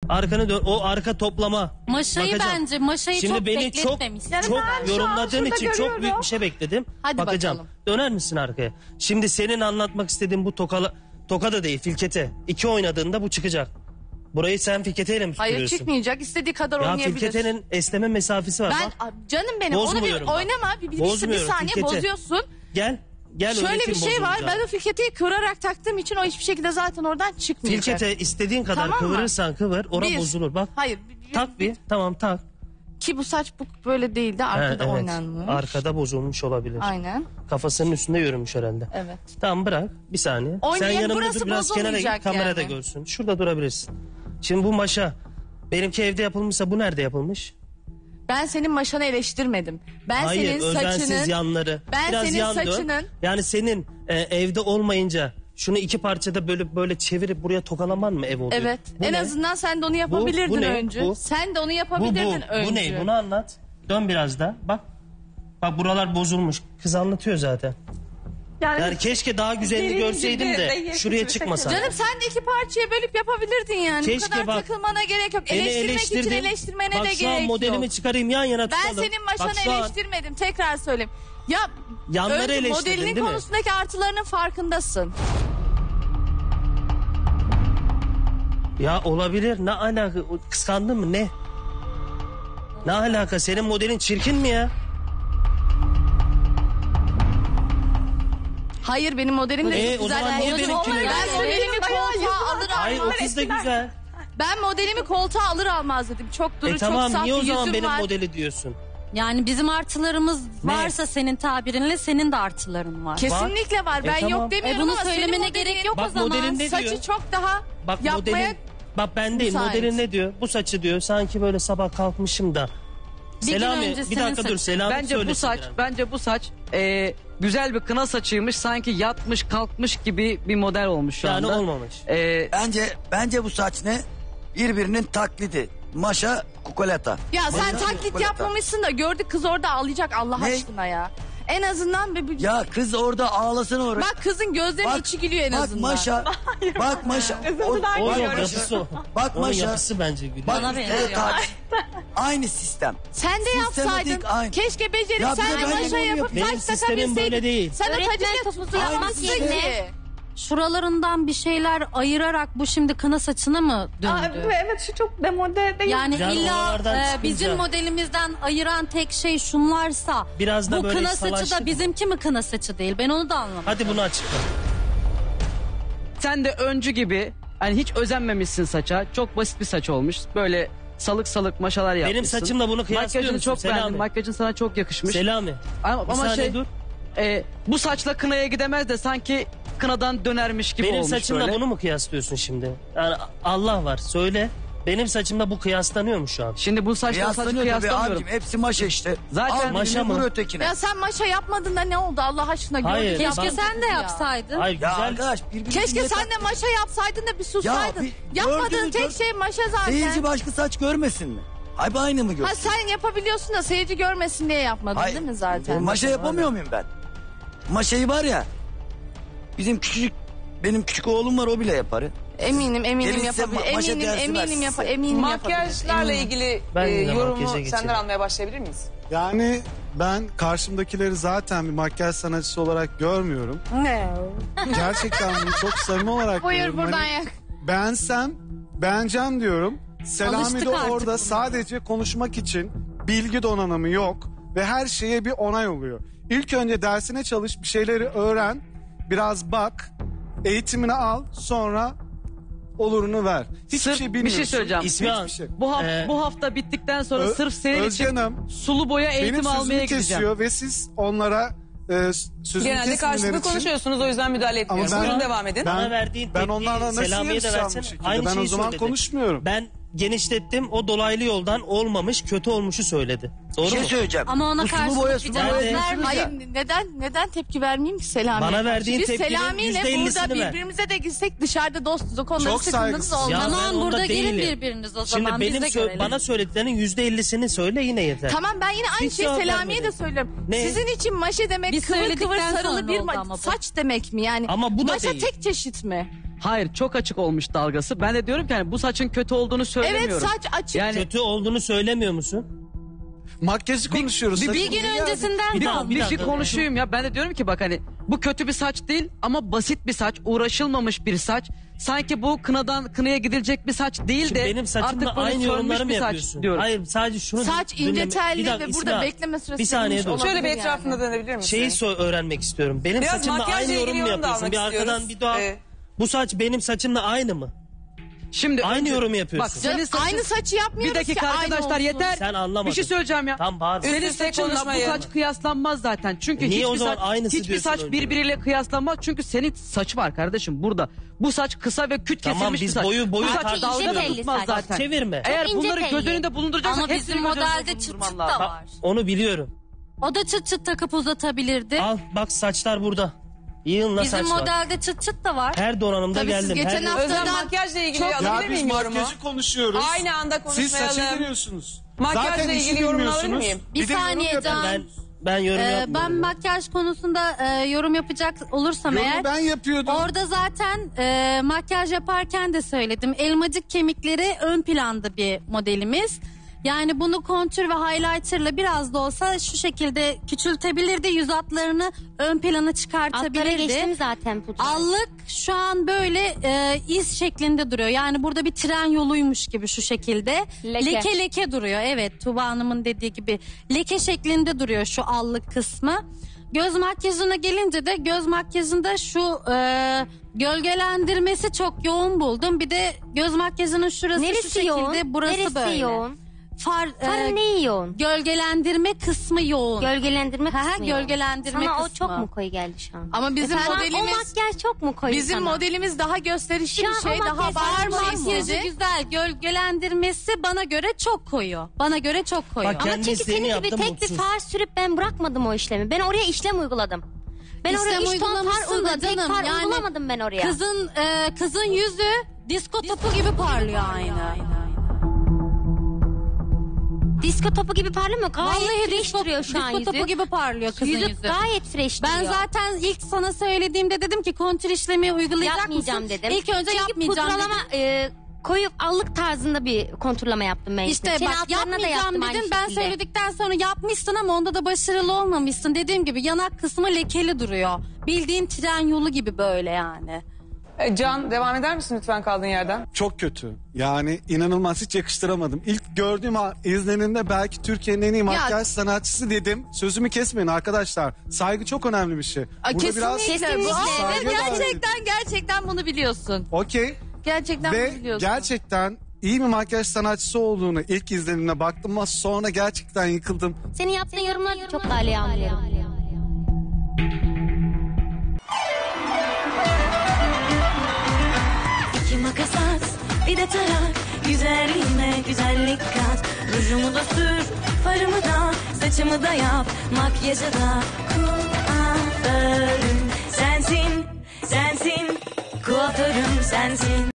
Arkanı dön. O arka toplama. Maşayı Bakacağım. bence maşayı Şimdi çok beni bekletmemişsin. çok yorumladığın için çok görüyorum. büyük bir şey bekledim. Hadi Bakacağım. bakalım. Döner misin arkaya? Şimdi senin anlatmak istediğin bu toka da değil, filkete. 2 oynadığında bu çıkacak. Burayı sen filketeyle mi Hayır tutuyorsun? çıkmayacak. İstediği kadar Ya oynayabilir. filketenin esneme mesafesi var. Ben Bak. canım benim onu bir Bozmuyorum bak. oynama. Bir Bozmuyorum, saniye filkete. bozuyorsun. Gel Şöyle bir öğreteyim şey var. bozulacağını. Ben o filketeyi kıvırarak taktığım için o hiçbir şekilde zaten oradan çıkmayacak. Filkete istediğin kadar Tamam mı? kıvırırsan kıvır. Ora Bir. bozulur bak. Hayır. Tak bir. Tamam tak. Ki bu saç bu böyle değil de arkada Evet. oynanmış. Arkada bozulmuş olabilir. Aynen. Kafasının üstünde yürümüş herhalde. Evet. Tamam bırak bir saniye. Oynayın, Sen yanımda burası dur biraz kenara bozulmayacak git kamera da yani. görsün. Şurada durabilirsin. Şimdi bu maşa benimki evde yapılmışsa bu nerede yapılmış? Ben senin maşanı eleştirmedim. Ben Hayır senin özensiz saçının yanları. Ben biraz senin yan dön. saçının- Yani senin evde olmayınca şunu 2 parçada böyle çevirip buraya tokalaman mı ev oluyor? evet. Bu En ne? azından sen de onu yapabilirdin Bu ne? önce. Bu. Sen de onu Bu yapabilirdin önce. Bu ne? Bunu anlat. Dön biraz da. Bak. Bak buralar bozulmuş. Kız anlatıyor zaten. Yani keşke daha güzelini görseydim de şuraya çıkmasam. Canım sen de 2 parçaya bölüp yapabilirdin yani. Keşke Bu kadar bak, takılmana gerek yok. Beni Eleştirmek için eleştirdin. eleştirmene Bak de şu an gerek modelimi yok. çıkarayım yan yana Ben tutalım. senin Bak maşanı şu an eleştirmedim. Tekrar söyleyeyim. Ya Yanları önce eleştirdin, modelinin değil mi? konusundaki artılarının farkındasın. Ya olabilir. Ne alaka? Kıskandın mı? Ne? Ne alaka? Senin modelin çirkin mi ya? Hayır benim modelim de çok O güzel. zaman niye Yani benimkini ben eleştirdin? modelimi koltuğa alır Hayır o almaz. kız da güzel. Ben modelimi koltuğa alır almaz dedim. Çok duru, Tamam çok saf niye bir o zaman yüzüm benim var. modeli diyorsun? Yani bizim artılarımız Ne? varsa senin tabirinle senin de artıların var. Kesinlikle var. Ben tamam. yok demiyorum Bunu ama senin söylemene modelin- gerek yok Bak o zaman. modelin ne Saçı diyor? çok daha Bak yapmaya... modelin... Bak ben değil müsait. modelin ne diyor? Bu saçı diyor sanki böyle sabah kalkmışım da. Bir gün Selami önce bir senin dakika dur saçın. Selami Bence bu söylesin saç, biraz. bence bu saç güzel bir kına saçıymış. Sanki yatmış, kalkmış gibi bir model olmuş şu Yani anda. olmamış. Bence bu saç ne? Birbirinin taklidi. Maşa kukoleta. Ya sen Maşa taklit kukoleta. yapmamışsın da gördük kız orada ağlayacak Allah Ne? aşkına ya. En azından bir... Ya kız orada ağlasın orada. Bak kızın gözlerinin içi gülüyor en azından. Maşa. Bak Maşa. O bak yok Maşa. yapısı o. Bak Onun Maşa. yapısı bence gülüyor. Bak Bana üstte benziyor. de taç. Aynı sistem. Sen de Sistematik yapsaydın. aynı. Keşke becerip Ya bir sen de de ben de maşa bunu yapıp yapayım. Benim taç sistemim takabilseydin. böyle değil. Sen o Öğretmen tacını topuzu yapmazsın yapmak ki. yerine şuralarından bir şeyler ayırarak bu şimdi kına saçına mı döndü? Evet şu çok demode değil. Yani Yani illa oralardan çıkınca- bizim modelimizden ayıran tek şey şunlarsa Biraz da bu böyle kına saçı salaştık da mı? bizimki mi kına saçı değil? Ben onu da anlamadım. Hadi bunu açıkla. Sen de öncü gibi hani hiç özenmemişsin saça. Çok basit bir saç olmuş. Böyle salık salık maşalar yapmışsın. saçımla bunu kıyaslıyor Makyajını musun? çok beğendim. Selami. Makyajın sana çok yakışmış. Selami. Ama, Bir saniye dur. bu saçla kınaya gidemez de sanki kınadan dönermiş gibi Benim olmuş saçımla böyle. bunu mu kıyaslıyorsun şimdi? Yani Allah var söyle. Benim saçımla bu kıyaslanıyor mu şu an? Şimdi bu saçla saç Kıyaslanıyor tabii kıyaslamıyorum. abicim. Hepsi maşa işte. Zaten Al maşa birini mı? vur ötekine. Ya sen maşa yapmadın da ne oldu Allah aşkına? Hayır, Gördük Keşke yapmadın sen de ya. yapsaydın. Hayır Ya güzel. arkadaş birbirimizi Keşke niye sen tak- de maşa yapsaydın da bir sussaydın. Ya Yapmadığın gördünüz, tek şey maşa zaten. Seyirci başka saç görmesin mi? Ay bu aynı mı Ha görsün? sen yapabiliyorsun da seyirci görmesin diye yapmadın Hayır. değil mi zaten? Maşa yapamıyor muyum ben? Maşayı var ya. Benim küçük oğlum var o bile yapar. Eminim Gelin yapabilir. size maşa dersi Eminim versin yapar. size. Eminim yapabilir. Makyajlarla eminim. ilgili Ben de yorumu makyaja geçeyim. senden almaya başlayabilir miyiz? Yani ben karşımdakileri zaten bir makyaj sanatçısı olarak görmüyorum. Ne? Gerçekten bunu çok samimi olarak Buyur görüyorum. buradan Hani yak. beğensem beğeneceğim diyorum. Selami Alıştık de artık orada buna. sadece konuşmak için bilgi donanımı yok ve her şeye bir onay oluyor. İlk önce dersine çalış, bir şeyleri öğren, biraz bak, eğitimini al, sonra olurunu ver. Hiçbir Sırf şey bir bilmiyorsun. şey söyleyeceğim. İsmi Hiçbir şey. Bu hafta bittikten sonra sırf senin için Özcan'ım, sulu boya benim eğitim almaya sözümü gideceğim. kesiyor ve siz onlara sözünü Genelde kesmeleri karşılıklı için... konuşuyorsunuz o yüzden müdahale etmiyorum. Ama ben- Buyurun devam edin. Bana verdiğin Ben tepkiyi onlarla nasıl Selami'ye de yarışacağım versen bu şekilde? aynı Ben o şeyi zaman söyledi. konuşmuyorum. Ben genişlettim o dolaylı yoldan olmamış kötü olmuşu söyledi. Doğru Bir şey mu? söyleyeceğim. Ama ona Bu sulu karşılık boya, bir sulu cevap boya verme. diyorsunuz ya. Hayır neden tepki vermeyeyim ki Selami'ye? Bana verdiğin Biz tepkinin Selami'yle %50'sini burada ver. birbirimize de gitsek dışarıda dostuz o konuda Çok sıkıntımız saygısız. olmaz. Ya ben Tamam onda burada gelin değilim. birbiriniz o Şimdi zaman biz benim de görelim. bana söylediklerinin %50'sini söyle yine yeter. Tamam ben yine aynı Hiç şeyi cevap Selami'ye de vermedin. söylüyorum. Ne? Sizin için maşe demek Biz kıvır kıvır söyledikten sarılı sonra bir oldu ama bu. saç demek mi yani? Ama bu da maşa değil. tek çeşit mi? Hayır, çok açık olmuş dalgası. Ben de diyorum ki hani bu saçın kötü olduğunu söylemiyorum. Evet, saç açık. Yani Kötü olduğunu söylemiyor musun? Makyajı konuşuyoruz. bir Saçın Bir gün yani. öncesinden Bir dakika, kaldı. bir dakika. konuşayım ya. Ben de diyorum ki bak hani bu kötü bir saç değil ama basit bir saç, uğraşılmamış bir saç. Sanki bu kınadan kınaya gidilecek bir saç değil Şimdi de benim saçımla artık böyle aynı yorumları mı bir saç yapıyorsun? diyorum. Hayır, sadece şunu Saç dinleme- ince telli Bir dakika, ve burada İsmail, bekleme süresi bir saniye verilmiş dur. olabilir. Şöyle bir yani. etrafında dönebilir misin? Şeyi öğrenmek istiyorum. Benim Biraz saçımla makyajla aynı ilgili yorum mu yorum da yapıyorsun? almak Bir arkadan istiyoruz. bir doğal. Bu saç benim saçımla aynı mı? Şimdi Aynı yorumu Bak yapıyorsun. senin saçın... Aynı saçı yapmıyoruz Bir dakika ki aynı arkadaşlar olsun. yeter. Sen anlamadın. Bir şey söyleyeceğim ya. Tam bağır. Senin Üst üste saçınla bu konuşmayın. saç kıyaslanmaz zaten. Çünkü Niye o hiçbir zaman saç, aynısı hiçbir diyorsun saç önce? birbiriyle kıyaslanmaz. Çünkü senin saçı var kardeşim burada. Bu saç kısa ve küt Tamam, kesilmiş biz bir saç. boyu Bu saç tartışıyoruz. dalga da İnce tutmaz telli saç. zaten. Çevirme. Eğer ince bunları telli. göz önünde bulunduracaksak Ama hepsini bizim göz önünde modelde çıt çıt bulundurman da lazım. var. Onu biliyorum. O da çıt çıt takıp uzatabilirdi. Al bak, saçlar burada. Yığınla Bizim saç var. modelde çıt çıt da var. Her donanımda Tabii siz geldim. geçen Her... hafta- Özlem Çok- makyajla ilgili Ya alabilir biz miyim yorumu? makyajı konuşuyoruz. Aynı anda Siz saça konuşmayalım. giriyorsunuz. Makyajla Zaten işi ilgili yorum alabilir bilmiyorsunuz. miyim? Bir de yorum saniye yapın. Can. Ben yorum yapmıyorum. Ben makyaj konusunda yorum yapacak olursam Yorumu eğer. ben yapıyordum. Orada zaten makyaj yaparken de söyledim. Elmacık kemikleri ön planda bir modelimiz. Yani bunu kontür ve highlighter'la biraz da olsa şu şekilde küçültebilirdi. Yüz hatlarını ön plana Atlara çıkartabilirdi. geçtim zaten pudra. Allık şu an böyle iz şeklinde duruyor. Yani burada bir tren yoluymuş gibi şu şekilde. Leke. Leke duruyor. Evet, Tuba Hanım'ın dediği gibi leke şeklinde duruyor şu allık kısmı. Göz makyajına gelince de göz makyajında şu gölgelendirmesi çok yoğun buldum. Bir de göz makyajının şurası şu Neresi şekilde, yoğun? burası Neresi böyle. yoğun? Far neyi yoğun? gölgelendirme kısmı yoğun. Gölgelendirme Ha, kısmı yoğun. gölgelendirme Sana kısmı. o çok mu koyu geldi şu an? Ama bizim Şu an o modelimiz makyaj çok mu koyu bizim sana? modelimiz daha gösterişli Şu bir an şey, o daha makyaj bağırma var mı? Makyajı güzel, gölgelendirmesi bana göre çok koyu. Bana göre çok koyu. Bak, Ama kendi çünkü isteğini senin gibi yaptım, tek bir mutsuz. far sürüp ben bırakmadım o işlemi. Ben oraya işlem uyguladım. Ben İşlem oraya 3 ton far uygulamışsın da uyguladım. Tek canım, far yani uygulamadım ben oraya. Kızın yüzü disko topu gibi parlıyor aynı. Disko topu gibi parlamıyor. Gayet Vallahi fresh duruyor şu an disko yüzü. topu gibi parlıyor kızın Yüzü yüzü. gayet fresh Ben duruyor. zaten ilk sana söylediğimde dedim ki kontür işlemi uygulayacak yapmayacağım mısın? dedim. İlk önce Çünkü yapmayacağım pudralama, dedim. koyu allık tarzında bir konturlama yaptım ben. İşte Senin bak, altlarına da yapmayacağım yaptım aynı dedin. Ben şekilde. söyledikten sonra yapmışsın ama onda da başarılı olmamışsın. Dediğim gibi yanak kısmı lekeli duruyor. Bildiğin tren yolu gibi böyle yani. Can, devam eder misin lütfen kaldığın yerden? Çok kötü. Yani inanılmaz, hiç yakıştıramadım. İlk gördüğüm izlenimde belki Türkiye'nin en iyi makyaj sanatçısı dedim. Sözümü kesmeyin arkadaşlar. Saygı çok önemli bir şey. kesinlikle bu. saygı Gerçekten bunu biliyorsun. Okey. Gerçekten Ve bunu biliyorsun. gerçekten iyi bir makyaj sanatçısı olduğunu ilk izlenimine baktım ama sonra gerçekten yıkıldım. Senin yaptığın yorumları da çok galeye almıyorum. İki makas at, bir de tarak. Güzelliğime güzellik kat. Rujumu da sür, farımı da, saçımı da yap. Makyajı da kuaförüm sensin, sensin. Kuaförüm sensin.